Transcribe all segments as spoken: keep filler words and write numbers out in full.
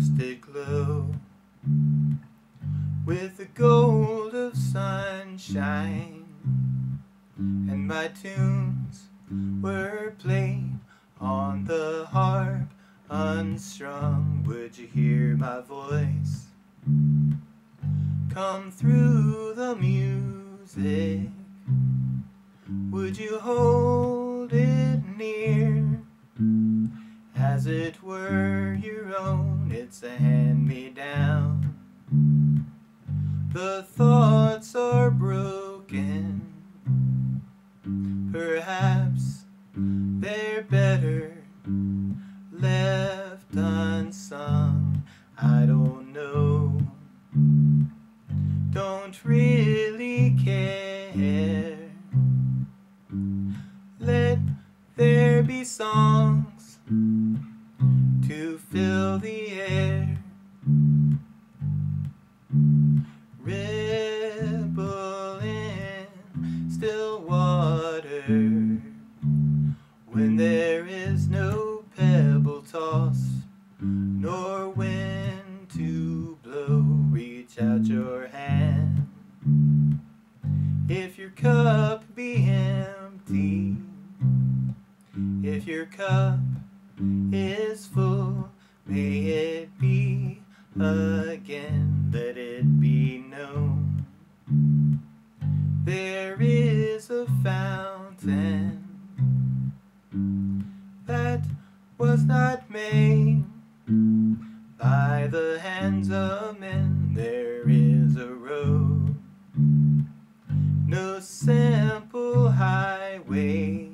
first did glow with the gold of sunshine, and my tunes were played on the harp unstrung. Would you hear my voice come through the music? Would you hold it near as it were your own? It's a hand-me-down. The thoughts are broken, perhaps they're better left unsung. I don't know, don't really care. Let there be songs to fill the air, ripple in still water when there is no pebble tossed nor wind to blow. Reach out your hand if your cup be empty. If your cup is full, may it be again. Let it be known there is a fountain that was not made by the hands of men. There is a road, no simple highway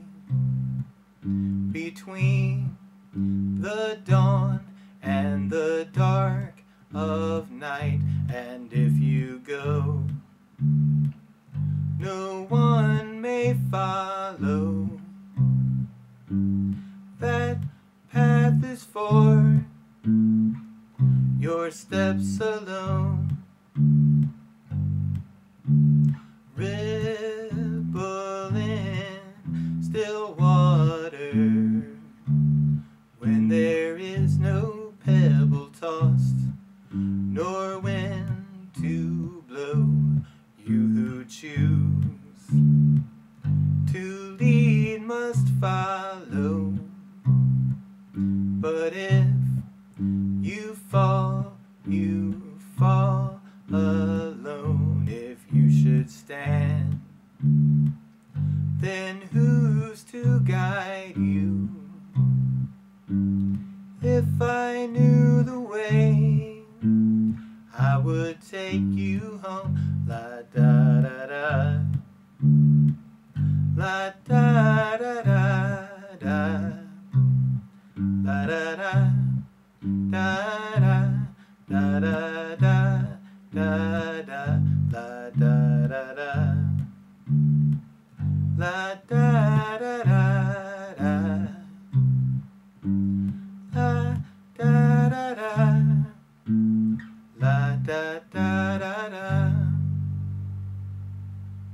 between the dawn and the dark of night. And if you go, no one may follow. That path is for your steps alone. Ripple in still water when there is no pebble tossed nor wind to blow. You who choose to lead must follow, but if you fall, you fall alone. If you should stand, then who's to guide you? If I knew the way, I would take you home. La da da da, la da da da da, la da da da da da da da da da, la da da da, la da da da da, la da da da, la da da da da.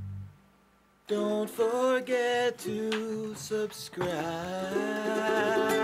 Don't forget to subscribe.